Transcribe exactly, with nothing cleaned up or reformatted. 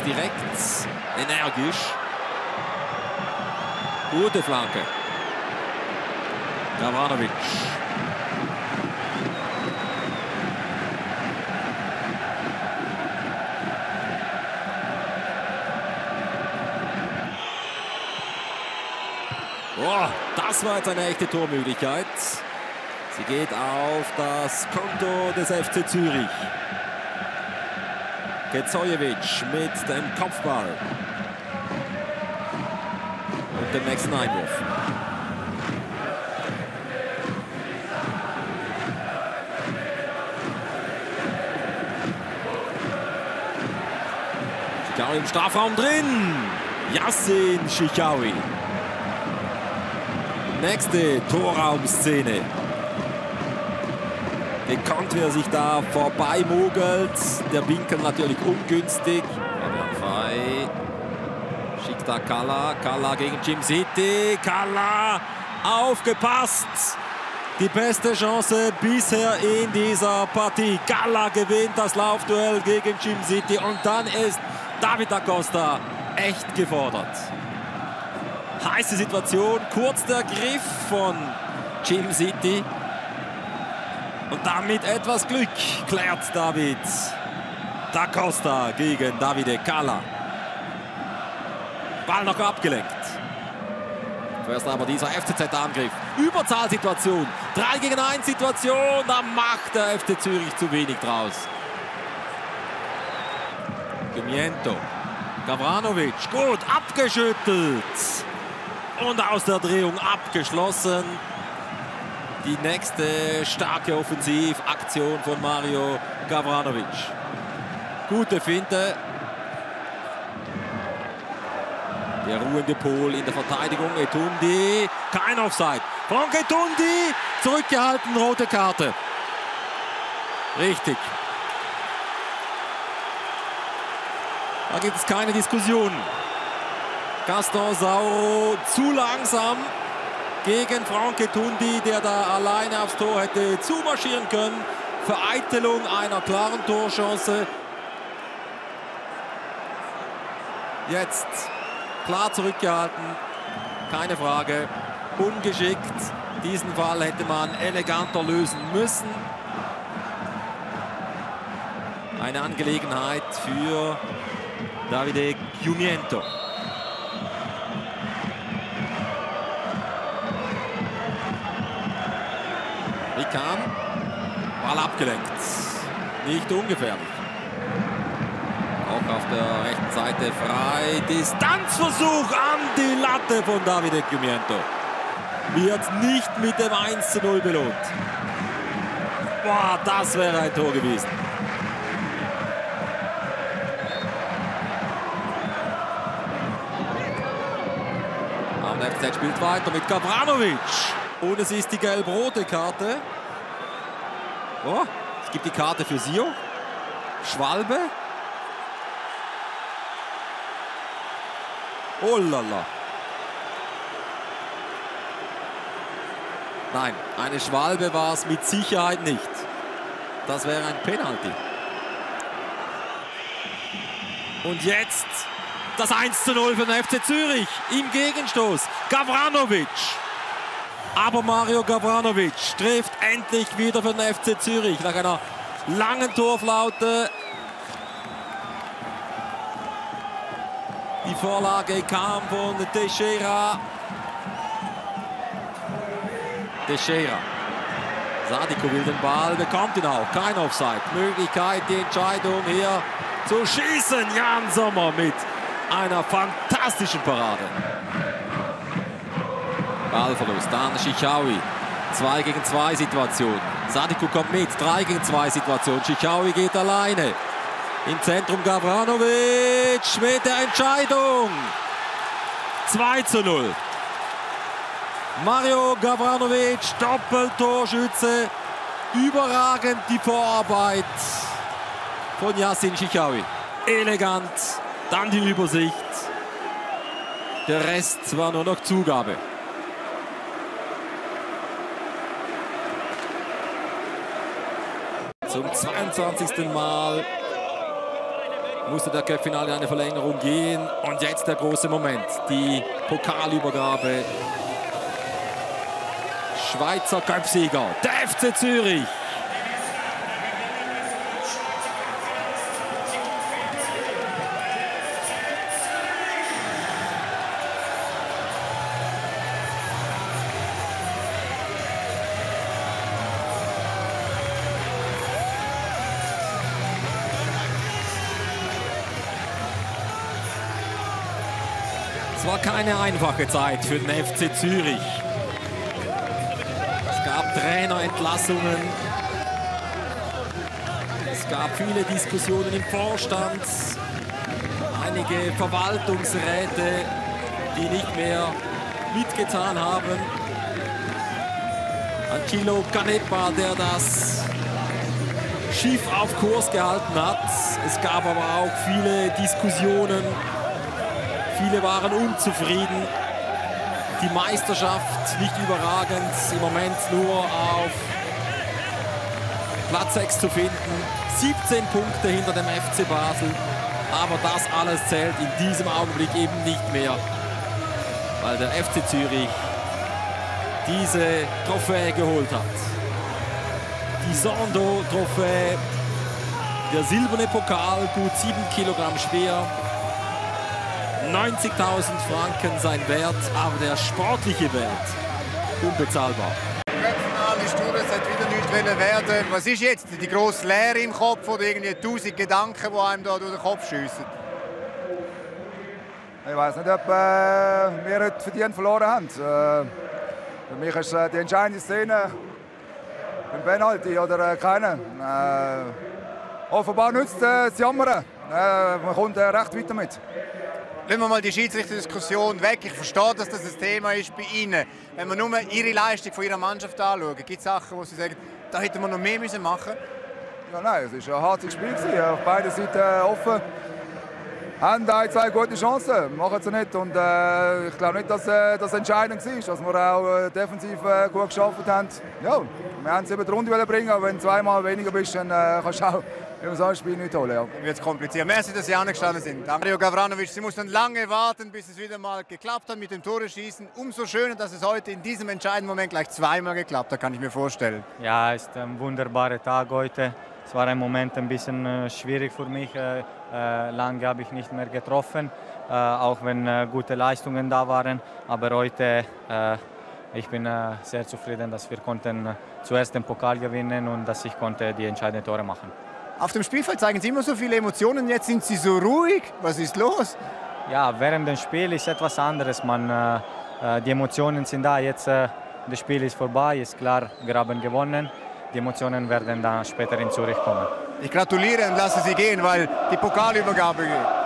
direkt, energisch. Gute Flanke. Gavranovic. Oh, das war jetzt eine echte Tormöglichkeit. Sie geht auf das Konto des F C Zürich. Gezojevic mit dem Kopfball. Und dem nächsten Einwurf. Schichawi im Strafraum drin. Yassin Schichawi. Nächste Torraumszene. Gekonnt, wie er sich da vorbei mogelt. Der Winkel natürlich ungünstig. Frei. Schickt da Kalla. Kalla gegen Jim City. Kalla aufgepasst. Die beste Chance bisher in dieser Partie. Kalla gewinnt das Laufduell gegen Jim City. Und dann ist David da Costa echt gefordert. Heiße Situation. Kurz der Griff von Jim City. Und damit etwas Glück klärt David da Costa gegen Davide Kalla. Ball noch abgelenkt. Zuerst aber dieser F C Z-Angriff. Überzahlsituation. drei gegen eins Situation. Da macht der F C Zürich zu wenig draus. Gumiento. Gavranovic. Gut abgeschüttelt. Und aus der Drehung abgeschlossen. Die nächste starke Offensivaktion von Mario Gavranovic. Gute Finte. Der ruhende Pol in der Verteidigung. Etundi. Kein Offside. Franck Etundi. Zurückgehalten. Rote Karte. Richtig. Da gibt es keine Diskussion. Gaston Sauro zu langsam gegen Franck Etundi, der da alleine aufs Tor hätte zumarschieren können. Vereitelung einer klaren Torchance. Jetzt klar zurückgehalten, keine Frage. Ungeschickt. Diesen Fall hätte man eleganter lösen müssen. Eine Angelegenheit für Davide Gumiento. Rican. Ball abgelenkt. Nicht ungefährlich. Auch auf der rechten Seite frei. Distanzversuch an die Latte von Davide Gumiento. Wird nicht mit dem eins zu null belohnt. Boah, das wäre ein Tor gewesen. Der F C Z spielt weiter mit Gavranovic. Und es ist die gelb-rote Karte. Oh, es gibt die Karte für Sio. Schwalbe. Oh lala. Nein, eine Schwalbe war es mit Sicherheit nicht. Das wäre ein Penalty. Und jetzt das eins zu null für den F C Zürich im Gegenstoß. Gavranovic. Aber Mario Gavranovic trifft endlich wieder für den F C Zürich nach einer langen Torflaute. Die Vorlage kam von Teixeira. Teixeira. Sadiko will den Ball, bekommt ihn auch. Kein Offside. Möglichkeit, die Entscheidung hier zu schießen. Jan Sommer mit einer fantastischen Parade. Ballverlust, dann Schichawi. zwei gegen zwei Situation. Sadiko kommt mit, drei gegen zwei Situation. Schichawi geht alleine. Im Zentrum Gavranovic mit der Entscheidung. zwei zu null. Mario Gavranovic, Doppeltorschütze. Überragend die Vorarbeit von Yassin Schichawi. Elegant. Dann die Übersicht. Der Rest war nur noch Zugabe. Zum zweiundzwanzigsten Mal musste der Cup-Finale in eine Verlängerung gehen. Und jetzt der große Moment, die Pokalübergabe. Schweizer Cup-Sieger, der F C Zürich. Es war keine einfache Zeit für den F C Zürich. Es gab Trainerentlassungen. Es gab viele Diskussionen im Vorstand. Einige Verwaltungsräte, die nicht mehr mitgetan haben. Angelo Canepa, der das Schiff auf Kurs gehalten hat. Es gab aber auch viele Diskussionen. Viele waren unzufrieden. Die Meisterschaft nicht überragend, im Moment nur auf Platz sechs zu finden. siebzehn Punkte hinter dem F C Basel. Aber das alles zählt in diesem Augenblick eben nicht mehr, weil der F C Zürich diese Trophäe geholt hat. Die Sondo-Trophäe, der silberne Pokal, gut sieben Kilogramm schwer. neunzigtausend Franken sein Wert, aber der sportliche Wert unbezahlbar. Das ist durch, es hat wieder nichts werden. Was ist jetzt? Die grosse Leere im Kopf oder irgendwie tausend Gedanken, die einem da durch den Kopf schiessen? Ich weiß nicht, ob äh, wir heute verdient verloren haben. Äh, für mich ist äh, die entscheidende Szene ein Penalty oder äh, keine. Äh, offenbar nützt äh, das Jammern. Äh, man kommt äh, recht weiter mit. Lassen wir mal die Schiedsrichterdiskussion weg. Ich verstehe, dass das ein Thema ist bei Ihnen. Wenn wir nur Ihre Leistung von Ihrer Mannschaft anschauen, gibt es Sachen, wo Sie sagen, da hätten wir noch mehr machen müssen? Ja, nein, es war ein hartes Spiel. Auf beiden Seiten offen. Haben ein, zwei gute Chancen, machen sie nicht. Und, äh, ich glaube nicht, dass äh, das entscheidend war, dass wir auch äh, defensiv äh, gut geschafft haben. Ja, wir haben es über die Runde bringen, aber wenn du zweimal weniger bist, dann äh, kannst du auch in so einem Spiel nicht holen. Ja. Wird es kompliziert. Merci, dass Sie angestanden sind. Mario Gavranovic, Sie mussten lange warten, bis es wieder mal geklappt hat mit dem Tore schießen. Umso schöner, dass es heute in diesem entscheidenden Moment gleich zweimal geklappt hat, kann ich mir vorstellen. Ja, es ist ein wunderbarer Tag heute. Es war ein Moment ein bisschen äh, schwierig für mich. Äh, äh, lange habe ich nicht mehr getroffen, äh, auch wenn äh, gute Leistungen da waren. Aber heute äh, ich bin äh, sehr zufrieden, dass wir konnten äh, zuerst den Pokal gewinnen und dass ich konnte die entscheidenden Tore machen. Auf dem Spielfeld zeigen Sie immer so viele Emotionen. Jetzt sind Sie so ruhig. Was ist los? Ja, während dem Spiel ist etwas anderes. Man, äh, die Emotionen sind da. Jetzt äh, das Spiel ist vorbei. Ist klar, wir haben gewonnen. Die Emotionen werden dann später in Zürich kommen. Ich gratuliere und lasse Sie gehen, weil die Pokalübergabe geht.